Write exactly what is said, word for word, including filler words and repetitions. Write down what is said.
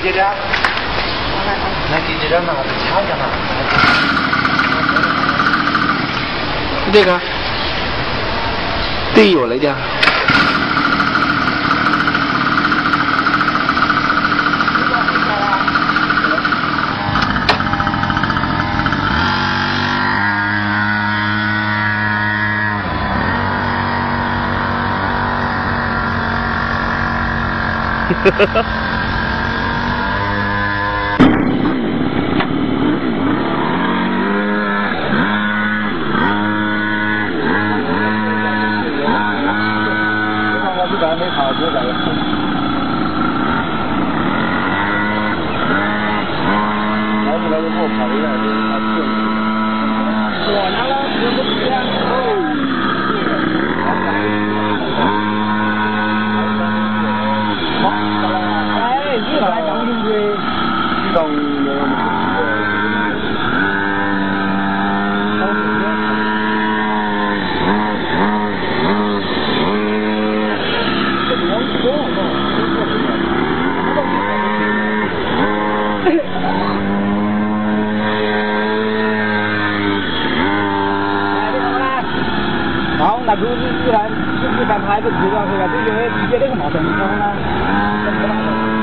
姐姐，那姐姐让哪个掐一下嘛？ 这个，对我来讲。哈哈哈。 我这没跑过来。拿出来就给我跑一下，他去。我拿了十个钱哦。哎，你来当兵的，当的。好，那就是自然，就是刚才的资料是吧？这个直接这个毛线，你看看。